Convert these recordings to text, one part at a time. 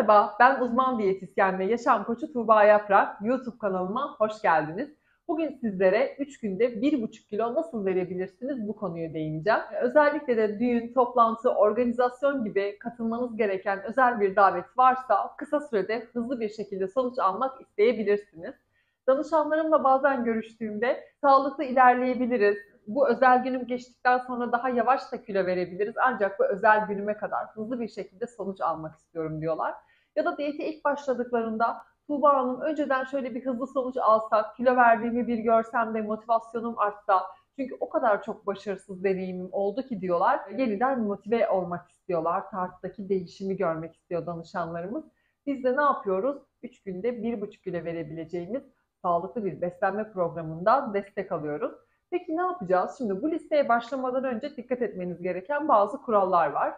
Merhaba, ben uzman diyetisyen ve yaşam koçu Tuğba Yaprak. YouTube kanalıma hoş geldiniz. Bugün sizlere 3 günde 1,5 kilo nasıl verebilirsiniz bu konuya değineceğim. Özellikle de düğün, toplantı, organizasyon gibi katılmanız gereken özel bir davet varsa kısa sürede hızlı bir şekilde sonuç almak isteyebilirsiniz. Danışanlarımla bazen görüştüğümde sağlıklı ilerleyebiliriz, bu özel günüm geçtikten sonra daha yavaş da kilo verebiliriz ancak bu özel günüme kadar hızlı bir şekilde sonuç almak istiyorum diyorlar. Ya da diyete ilk başladıklarında Tuğba Hanım önceden şöyle bir hızlı sonuç alsak, kilo verdiğimi bir görsem de motivasyonum artsa. Çünkü o kadar çok başarısız deneyimim oldu ki diyorlar. Yeniden motive olmak istiyorlar. Tarttaki değişimi görmek istiyor danışanlarımız. Biz de ne yapıyoruz? 3 günde 1,5 kilo verebileceğimiz sağlıklı bir beslenme programından destek alıyoruz. Peki ne yapacağız? Şimdi bu listeye başlamadan önce dikkat etmeniz gereken bazı kurallar var.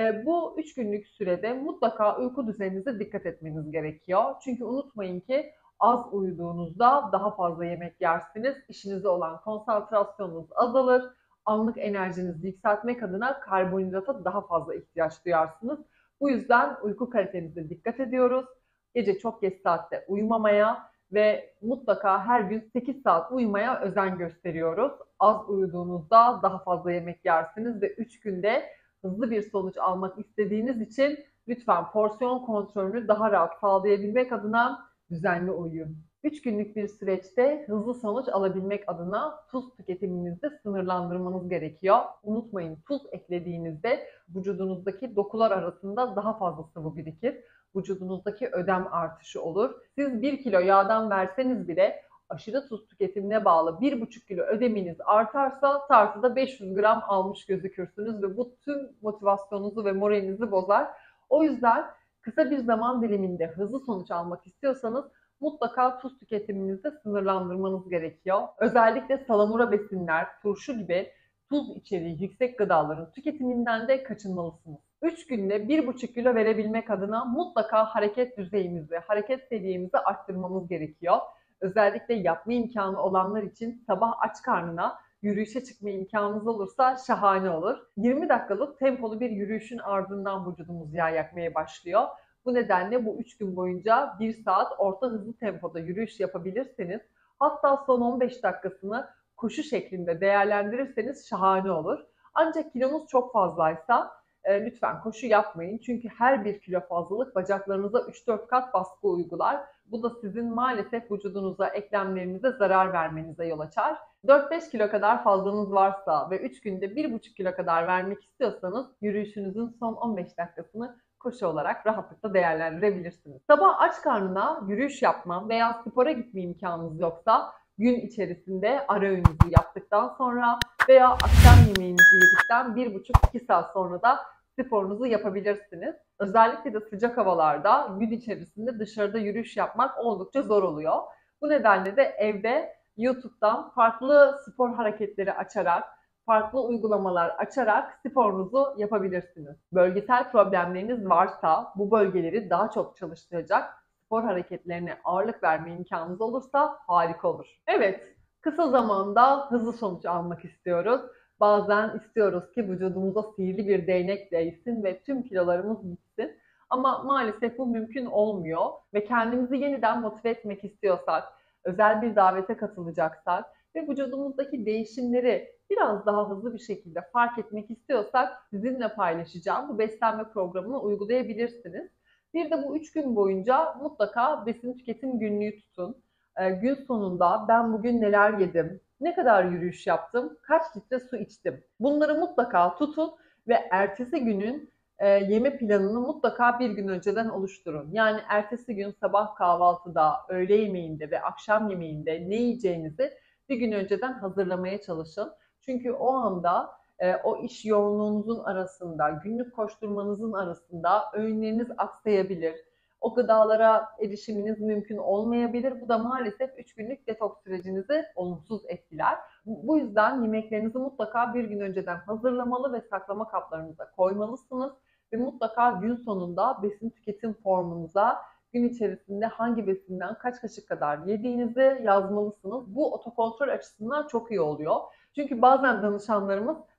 Bu 3 günlük sürede mutlaka uyku düzeninize dikkat etmeniz gerekiyor. Çünkü unutmayın ki az uyuduğunuzda daha fazla yemek yersiniz. İşinize olan konsantrasyonunuz azalır. Anlık enerjinizi yükseltmek adına karbonhidrata daha fazla ihtiyaç duyarsınız. Bu yüzden uyku kalitenize dikkat ediyoruz. Gece çok geç saatte uyumamaya ve mutlaka her gün 8 saat uyumaya özen gösteriyoruz. Az uyuduğunuzda daha fazla yemek yersiniz ve 3 günde hızlı bir sonuç almak istediğiniz için lütfen porsiyon kontrolünü daha rahat sağlayabilmek adına düzenli uyuyun. 3 günlük bir süreçte hızlı sonuç alabilmek adına tuz tüketiminizi sınırlandırmanız gerekiyor. Unutmayın, tuz eklediğinizde vücudunuzdaki dokular arasında daha fazla sıvı birikir. Vücudunuzdaki ödem artışı olur. Siz 1 kilo yağdan verseniz bile aşırı tuz tüketimine bağlı 1,5 kilo ödeminiz artarsa tartıda 500 gram almış gözükürsünüz ve bu tüm motivasyonunuzu ve moralinizi bozar. O yüzden kısa bir zaman diliminde hızlı sonuç almak istiyorsanız mutlaka tuz tüketiminizi sınırlandırmanız gerekiyor. Özellikle salamura besinler, turşu gibi tuz içeriği yüksek gıdaların tüketiminden de kaçınmalısınız. 3 günde 1,5 kilo verebilmek adına mutlaka hareket düzeyimizi, hareket seviyemizi arttırmamız gerekiyor. Özellikle yapma imkanı olanlar için sabah aç karnına yürüyüşe çıkma imkanınız olursa şahane olur. 20 dakikalık tempolu bir yürüyüşün ardından vücudumuz yağ yakmaya başlıyor. Bu nedenle bu 3 gün boyunca 1 saat orta hızlı tempoda yürüyüş yapabilirseniz, hatta son 15 dakikasını koşu şeklinde değerlendirirseniz şahane olur. Ancak kilonuz çok fazlaysa lütfen koşu yapmayın. Çünkü her 1 kilo fazlalık bacaklarınıza 3-4 kat baskı uygular. Bu da sizin maalesef vücudunuza, eklemlerinize zarar vermenize yol açar. 4-5 kilo kadar fazlanız varsa ve 3 günde 1,5 kilo kadar vermek istiyorsanız yürüyüşünüzün son 15 dakikasını koşu olarak rahatlıkla değerlendirebilirsiniz. Sabah aç karnına yürüyüş yapma veya spora gitme imkanınız yoksa gün içerisinde ara öğününüzü yaptıktan sonra veya akşam yemeğinizi yedikten 1,5-2 saat sonra da sporunuzu yapabilirsiniz. Özellikle de sıcak havalarda gün içerisinde dışarıda yürüyüş yapmak oldukça zor oluyor. Bu nedenle de evde YouTube'dan farklı spor hareketleri açarak, farklı uygulamalar açarak sporunuzu yapabilirsiniz. Bölgesel problemleriniz varsa bu bölgeleri daha çok çalıştıracak spor hareketlerine ağırlık verme imkanınız olursa harika olur. Evet, kısa zamanda hızlı sonuç almak istiyoruz. Bazen istiyoruz ki vücudumuza sihirli bir değnek değsin ve tüm kilolarımız gitsin. Ama maalesef bu mümkün olmuyor ve kendimizi yeniden motive etmek istiyorsak, özel bir davete katılacaksak ve vücudumuzdaki değişimleri biraz daha hızlı bir şekilde fark etmek istiyorsak sizinle paylaşacağım bu beslenme programını uygulayabilirsiniz. Bir de bu 3 gün boyunca mutlaka besin tüketim günlüğü tutun. Gün sonunda ben bugün neler yedim, ne kadar yürüyüş yaptım, kaç litre su içtim. Bunları mutlaka tutun ve ertesi günün yeme planını mutlaka bir gün önceden oluşturun. Yani ertesi gün sabah kahvaltıda, öğle yemeğinde ve akşam yemeğinde ne yiyeceğinizi bir gün önceden hazırlamaya çalışın. Çünkü o anda o iş yoğunluğunuzun arasında, günlük koşturmanızın arasında öğünleriniz aksayabilir. O gıdalara erişiminiz mümkün olmayabilir. Bu da maalesef 3 günlük detoks sürecinizi olumsuz etkiler. Bu yüzden yemeklerinizi mutlaka bir gün önceden hazırlamalı ve saklama kaplarınıza koymalısınız. Ve mutlaka gün sonunda besin tüketim formunuza gün içerisinde hangi besinden kaç kaşık kadar yediğinizi yazmalısınız. Bu otokontrol açısından çok iyi oluyor. Çünkü bazen danışanlarımız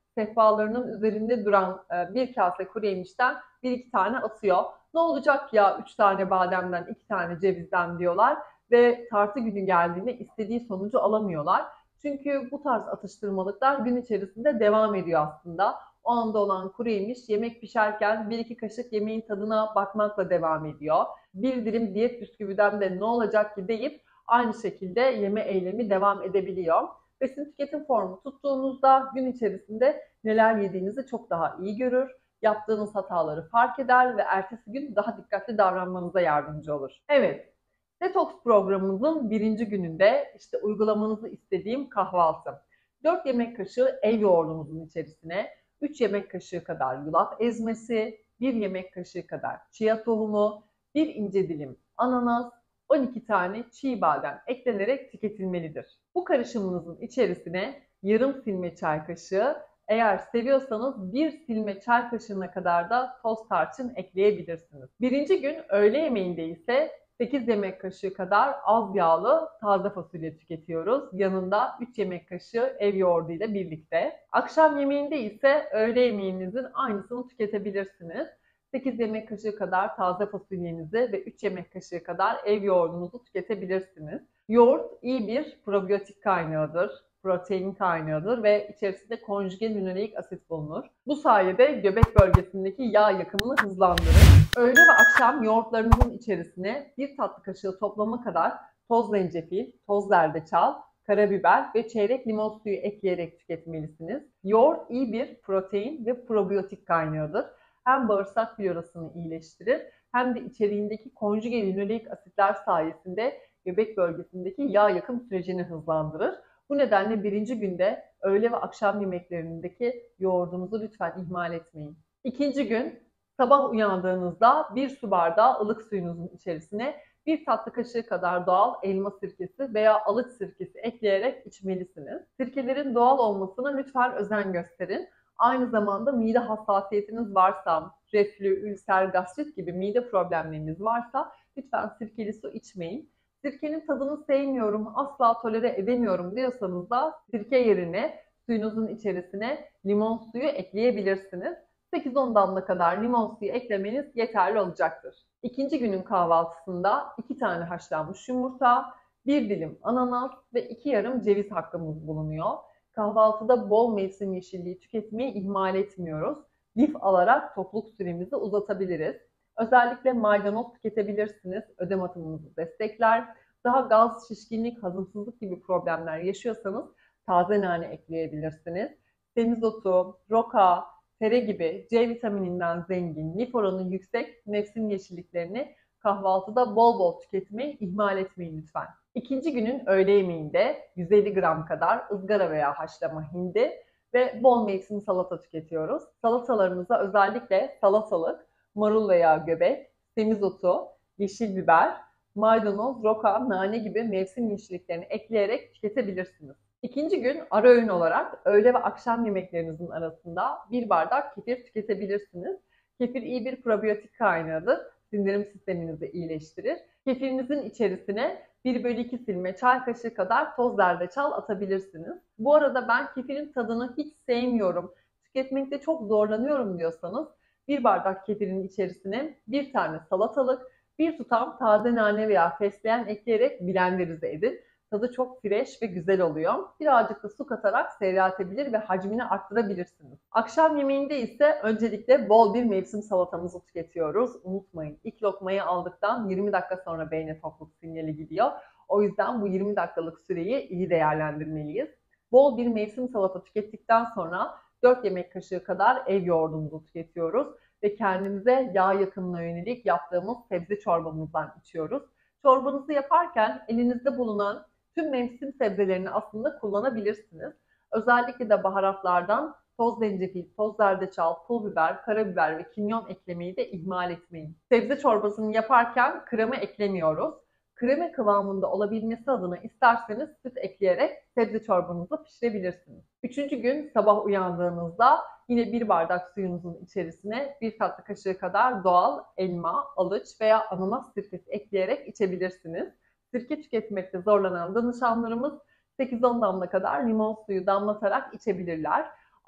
sehpalarının üzerinde duran bir kase kuru yemişten bir iki tane atıyor. Ne olacak ya 3 tane bademden, 2 tane cevizden diyorlar ve tartı günü geldiğinde istediği sonucu alamıyorlar. Çünkü bu tarz atıştırmalıklar gün içerisinde devam ediyor aslında. O anda olan kuru yemiş yemek pişerken bir iki kaşık yemeğin tadına bakmakla devam ediyor. Bir dilim diyet bisküviden de ne olacak ki deyip aynı şekilde yeme eylemi devam edebiliyor. Besin tüketim formu tuttuğunuzda gün içerisinde neler yediğinizi çok daha iyi görür, yaptığınız hataları fark eder ve ertesi gün daha dikkatli davranmanıza yardımcı olur. Evet, detoks programımızın birinci gününde işte uygulamanızı istediğim kahvaltı. 4 yemek kaşığı ev yoğurdumuzun içerisine 3 yemek kaşığı kadar yulaf ezmesi, 1 yemek kaşığı kadar chia tohumu, 1 ince dilim ananas, 12 tane çiğ badem eklenerek tüketilmelidir. Bu karışımınızın içerisine yarım silme çay kaşığı, eğer seviyorsanız 1 silme çay kaşığına kadar da toz tarçın ekleyebilirsiniz. Birinci gün öğle yemeğinde ise 8 yemek kaşığı kadar az yağlı taze fasulye tüketiyoruz. Yanında 3 yemek kaşığı ev yoğurdu ile birlikte. Akşam yemeğinde ise öğle yemeğinizin aynısını tüketebilirsiniz. 8 yemek kaşığı kadar taze fasulyenizi ve 3 yemek kaşığı kadar ev yoğurdunuzu tüketebilirsiniz. Yoğurt iyi bir probiyotik kaynağıdır, protein kaynağıdır ve içerisinde konjüge linoleik asit bulunur. Bu sayede göbek bölgesindeki yağ yakımını hızlandırır. Öğle ve akşam yoğurtlarınızın içerisine 1 tatlı kaşığı toplama kadar toz zencefil, toz zerdeçal, karabiber ve çeyrek limon suyu ekleyerek tüketmelisiniz. Yoğurt iyi bir protein ve probiyotik kaynağıdır. Hem bağırsak florasını iyileştirir hem de içeriğindeki konjüge linoleik asitler sayesinde göbek bölgesindeki yağ yakım sürecini hızlandırır. Bu nedenle birinci günde öğle ve akşam yemeklerindeki yoğurdunuzu lütfen ihmal etmeyin. İkinci gün sabah uyandığınızda 1 su bardağı ılık suyunuzun içerisine 1 tatlı kaşığı kadar doğal elma sirkesi veya alıç sirkesi ekleyerek içmelisiniz. Sirkelerin doğal olmasına lütfen özen gösterin. Aynı zamanda mide hassasiyetiniz varsa, reflü, ülser, gastrit gibi mide problemleriniz varsa lütfen sirkeli su içmeyin. Sirkenin tadını sevmiyorum, asla tolere edemiyorum diyorsanız da sirke yerine suyunuzun içerisine limon suyu ekleyebilirsiniz. 8-10 damla kadar limon suyu eklemeniz yeterli olacaktır. İkinci günün kahvaltısında 2 tane haşlanmış yumurta, 1 dilim ananas ve 2 yarım ceviz hakkımız bulunuyor. Kahvaltıda bol mevsim yeşilliği tüketmeyi ihmal etmiyoruz. Lif alarak tokluk süremizi uzatabiliriz. Özellikle maydanoz tüketebilirsiniz. Ödem atımınızı destekler. Daha gaz, şişkinlik, hazımsızlık gibi problemler yaşıyorsanız taze nane ekleyebilirsiniz. Semizotu, roka, tere gibi C vitamininden zengin, lif oranı yüksek mevsim yeşilliklerini kahvaltıda bol bol tüketmeyi ihmal etmeyin lütfen. İkinci günün öğle yemeğinde 150 gram kadar ızgara veya haşlama hindi ve bol mevsim salata tüketiyoruz. Salatalarımıza özellikle salatalık, marul veya göbek, semizotu, yeşil biber, maydanoz, roka, nane gibi mevsim yeşilliklerini ekleyerek tüketebilirsiniz. İkinci gün ara öğün olarak öğle ve akşam yemeklerinizin arasında 1 bardak kefir tüketebilirsiniz. Kefir iyi bir probiyotik kaynağıdır. Sindirim sisteminizi iyileştirir. Kefirinizin içerisine 1/2 silme çay kaşığı kadar toz zerdeçal atabilirsiniz. Bu arada ben kefirin tadını hiç sevmiyorum, tüketmekte çok zorlanıyorum diyorsanız 1 bardak kefirin içerisine 1 tane salatalık, 1 tutam taze nane veya fesleğen ekleyerek blenderize edin. Tadı çok fresh ve güzel oluyor. Birazcık da su katarak seyreltebilir ve hacmini arttırabilirsiniz. Akşam yemeğinde ise öncelikle bol bir mevsim salatamızı tüketiyoruz. Unutmayın, ilk lokmayı aldıktan 20 dakika sonra beyne tokluk sinyali gidiyor. O yüzden bu 20 dakikalık süreyi iyi değerlendirmeliyiz. Bol bir mevsim salata tükettikten sonra 4 yemek kaşığı kadar ev yoğurdumuzu tüketiyoruz ve kendimize yağ yakımına yönelik yaptığımız sebze çorbamızdan içiyoruz. Çorbanızı yaparken elinizde bulunan tüm mevsim sebzelerini aslında kullanabilirsiniz. Özellikle de baharatlardan toz zencefil, toz zerdeçal, pul biber, karabiber ve kimyon eklemeyi de ihmal etmeyin. Sebze çorbasını yaparken krema eklemiyoruz. Krema kıvamında olabilmesi adına isterseniz süt ekleyerek sebze çorbanızı pişirebilirsiniz. Üçüncü gün sabah uyandığınızda yine 1 bardak suyunuzun içerisine 1 tatlı kaşığı kadar doğal elma, alıç veya ananas sirkesi ekleyerek içebilirsiniz. Sirke tüketmekte zorlanan danışanlarımız 8-10 damla kadar limon suyu damlatarak içebilirler.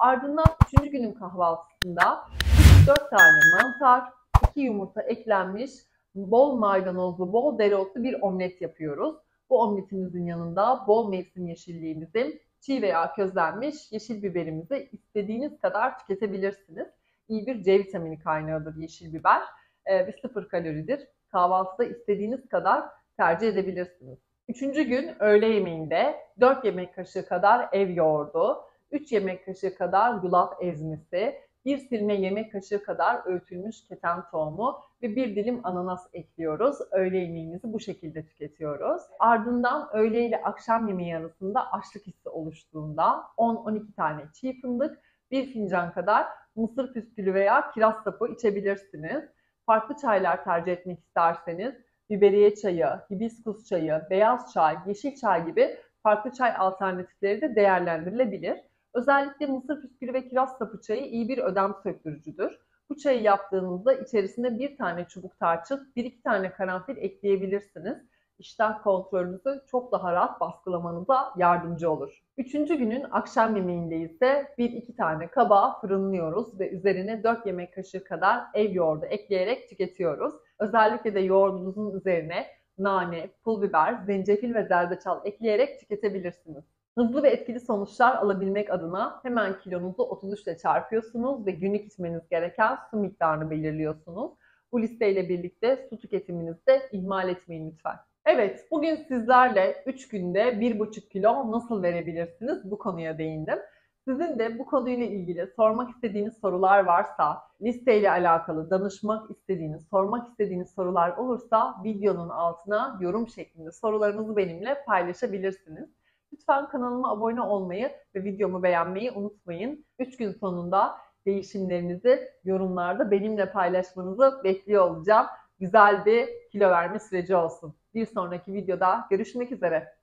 Ardından 3. günün kahvaltısında 4 tane mantar, 2 yumurta eklenmiş, bol maydanozlu, bol dereotlu bir omlet yapıyoruz. Bu omletimizin yanında bol mevsim yeşilliğimizi, çiğ veya közlenmiş yeşil biberimizi istediğiniz kadar tüketebilirsiniz. İyi bir C vitamini kaynağıdır yeşil biber ve 0 kaloridir. Kahvaltıda istediğiniz kadar tercih edebilirsiniz. 3. gün öğle yemeğinde 4 yemek kaşığı kadar ev yoğurdu, 3 yemek kaşığı kadar yulaf ezmesi, 1 silme yemek kaşığı kadar öğütülmüş keten tohumu ve 1 dilim ananas ekliyoruz. Öğle yemeğimizi bu şekilde tüketiyoruz. Ardından öğle ile akşam yemeği arasında açlık hissi oluştuğunda 10-12 tane çiğ fındık, 1 fincan kadar mısır püskülü veya kiraz sapı içebilirsiniz. Farklı çaylar tercih etmek isterseniz biberiye çayı, hibiskus çayı, beyaz çay, yeşil çay gibi farklı çay alternatifleri de değerlendirilebilir. Özellikle mısır püskülü ve kiraz sapı çayı iyi bir ödem söktürücüdür. Bu çayı yaptığınızda içerisine 1 tane çubuk tarçın, 1-2 tane karanfil ekleyebilirsiniz. İştah kontrolünüzü çok daha rahat baskılamanıza yardımcı olur. 3. günün akşam yemeğinde ise 1-2 tane kabağı fırınlıyoruz ve üzerine 4 yemek kaşığı kadar ev yoğurdu ekleyerek tüketiyoruz. Özellikle de yoğurdunuzun üzerine nane, pul biber, zencefil ve zerdeçal ekleyerek tüketebilirsiniz. Hızlı ve etkili sonuçlar alabilmek adına hemen kilonuzu 33 ile çarpıyorsunuz ve günlük içmeniz gereken su miktarını belirliyorsunuz. Bu listeyle birlikte su tüketiminizi de ihmal etmeyin lütfen. Evet, bugün sizlerle 3 günde 1,5 kilo nasıl verebilirsiniz bu konuya değindim. Sizin de bu konuyla ilgili sormak istediğiniz sorular varsa, listeyle alakalı danışmak istediğiniz, sormak istediğiniz sorular olursa videonun altına yorum şeklinde sorularınızı benimle paylaşabilirsiniz. Lütfen kanalıma abone olmayı ve videomu beğenmeyi unutmayın. 3 gün sonunda değişimlerinizi yorumlarda benimle paylaşmanızı bekliyor olacağım. Güzel bir kilo verme süreci olsun. Bir sonraki videoda görüşmek üzere.